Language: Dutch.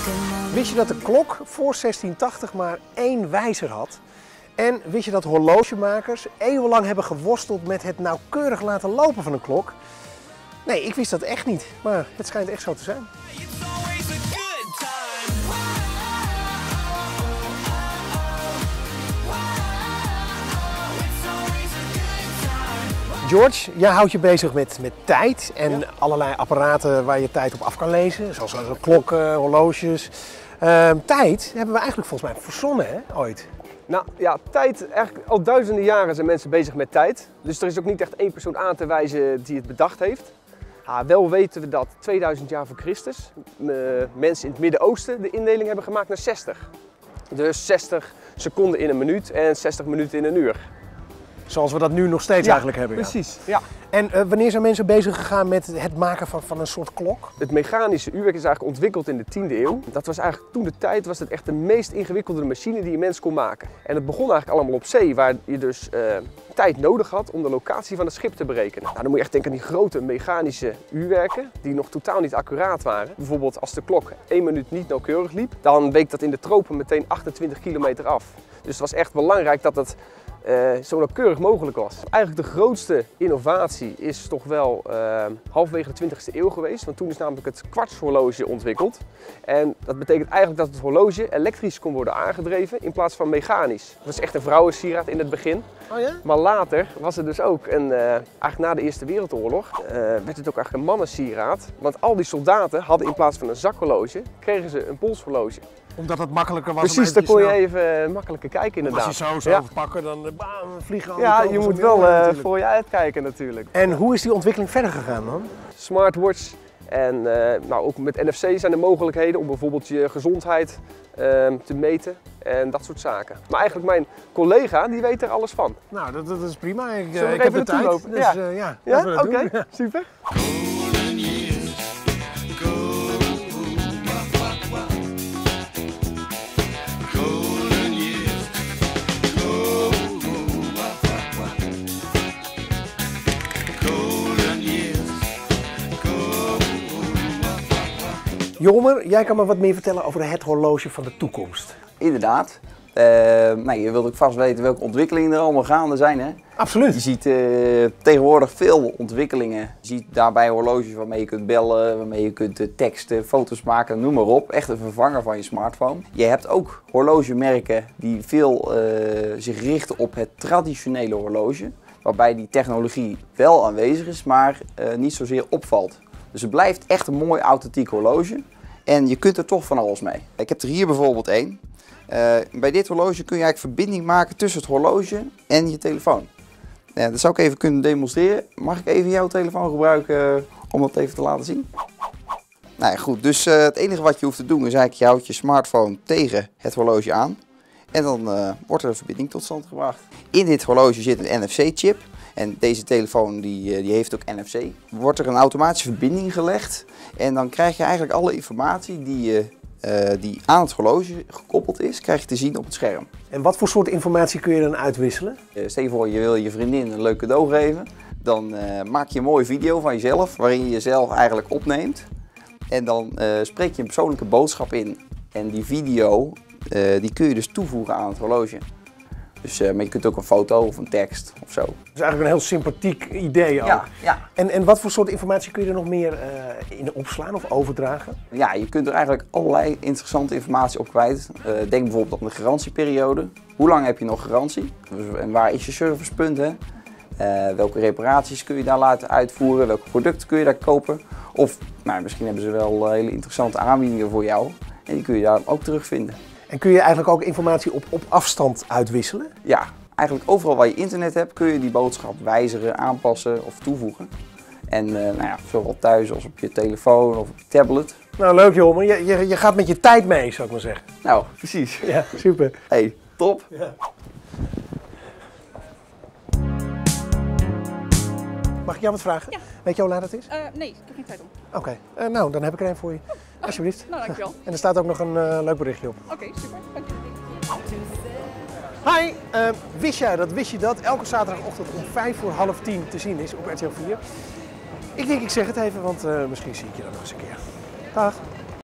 Wist je dat de klok voor 1680 maar 1 wijzer had? En wist je dat horlogemakers eeuwenlang hebben geworsteld met het nauwkeurig laten lopen van een klok? Nee, ik wist dat echt niet, maar het schijnt echt zo te zijn. George, jij houdt je bezig met tijd en allerlei apparaten waar je tijd op af kan lezen, zoals klokken, horloges. Tijd hebben we eigenlijk volgens mij verzonnen, hè, ooit. Nou ja, tijd, eigenlijk al duizenden jaren zijn mensen bezig met tijd. Dus er is ook niet echt één persoon aan te wijzen die het bedacht heeft. Wel weten we dat 2000 jaar voor Christus mensen in het Midden-Oosten de indeling hebben gemaakt naar 60. Dus 60 seconden in een minuut en 60 minuten in een uur. Zoals we dat nu nog steeds eigenlijk hebben. Precies. Ja. En wanneer zijn mensen bezig gegaan met het maken van een soort klok? Het mechanische uurwerk is eigenlijk ontwikkeld in de 10e eeuw. Dat was eigenlijk toen de tijd was het echt de meest ingewikkelde machine die een mens kon maken. En het begon eigenlijk allemaal op zee, waar je dus tijd nodig had om de locatie van het schip te berekenen. Nou, dan moet je echt denken aan die grote mechanische uurwerken die nog totaal niet accuraat waren. Bijvoorbeeld als de klok 1 minuut niet nauwkeurig liep, dan week dat in de tropen meteen 28 kilometer af. Dus het was echt belangrijk dat het zo nauwkeurig mogelijk was. Eigenlijk de grootste innovatie is toch wel halverwege de 20e eeuw geweest, want toen is namelijk het kwartshorloge ontwikkeld. En dat betekent eigenlijk dat het horloge elektrisch kon worden aangedreven in plaats van mechanisch. Dat was echt een vrouwensieraad in het begin. Oh ja? Maar later was het dus ook, eigenlijk na de Eerste Wereldoorlog, werd het ook eigenlijk een mannensieraad. Want al die soldaten hadden in plaats van een zakhorloge, kregen ze een polshorloge. Omdat het makkelijker was. Precies, dan kon je even makkelijker kijken inderdaad. Als je zo pakken, dan vliegen alle Ja, kanten je zo moet mee, wel natuurlijk. voor je uitkijken natuurlijk. En hoe is die ontwikkeling verder gegaan dan? Smartwatch en nou, ook met NFC zijn er mogelijkheden om bijvoorbeeld je gezondheid te meten en dat soort zaken. Maar eigenlijk mijn collega die weet er alles van. Nou, dat is prima. Ik Zullen we heb even de tijd. naartoe lopen? Dus, Ja. laten we dat Oké, doen. Ja. super. Jomer, jij kan me wat meer vertellen over het horloge van de toekomst. Inderdaad. Je wilt ook vast weten welke ontwikkelingen er allemaal gaande zijn, hè? Absoluut. Je ziet tegenwoordig veel ontwikkelingen. Je ziet daarbij horloges waarmee je kunt bellen, waarmee je kunt teksten, foto's maken, noem maar op. Echt een vervanger van je smartphone. Je hebt ook horlogemerken die veel zich richten op het traditionele horloge. Waarbij die technologie wel aanwezig is, maar niet zozeer opvalt. Dus het blijft echt een mooi authentiek horloge. En je kunt er toch van alles mee. Ik heb er hier bijvoorbeeld één. Bij dit horloge kun je eigenlijk verbinding maken tussen het horloge en je telefoon. Dat zou ik even kunnen demonstreren. Mag ik even jouw telefoon gebruiken om dat even te laten zien? Nou ja, goed, dus het enige wat je hoeft te doen is eigenlijk je houdt je smartphone tegen het horloge aan. En dan wordt er een verbinding tot stand gebracht. In dit horloge zit een NFC-chip. En deze telefoon die heeft ook NFC. Wordt er een automatische verbinding gelegd. En dan krijg je eigenlijk alle informatie die aan het horloge gekoppeld is, krijg je te zien op het scherm. En wat voor soort informatie kun je dan uitwisselen? Stel je voor je wil je vriendin een leuk cadeau geven. Dan maak je een mooie video van jezelf waarin je jezelf eigenlijk opneemt. En dan spreek je een persoonlijke boodschap in. En die video die kun je dus toevoegen aan het horloge. Dus, maar je kunt ook een foto of een tekst of zo. Dat is eigenlijk een heel sympathiek idee ook. Ja. En wat voor soort informatie kun je er nog meer in opslaan of overdragen? Ja, je kunt er eigenlijk allerlei interessante informatie op kwijt. Denk bijvoorbeeld aan de garantieperiode. Hoe lang heb je nog garantie? En waar is je servicepunt? Hè? Welke reparaties kun je daar laten uitvoeren? Welke producten kun je daar kopen? Of misschien hebben ze wel hele interessante aanbiedingen voor jou. En die kun je daar ook terugvinden. En kun je eigenlijk ook informatie op afstand uitwisselen? Ja, eigenlijk overal waar je internet hebt kun je die boodschap wijzigen, aanpassen of toevoegen. En zowel thuis als op je telefoon of op je tablet. Nou, leuk Jomer. Je gaat met je tijd mee, zou ik maar zeggen. Nou, precies. Ja, super. Hey, top. Ja. Mag ik jou wat vragen? Ja. Weet je hoe laat het is? Nee, ik heb geen tijd om. Oké, nou dan heb ik er een voor je. Alsjeblieft. Nou, dankjewel. En er staat ook nog een leuk berichtje op. Oké, super. Dankjewel. Hi, wist jij dat elke zaterdagochtend om 9:55 te zien is op RTL 4? Ik denk ik zeg het even, want misschien zie ik je dan nog eens een keer. Dag.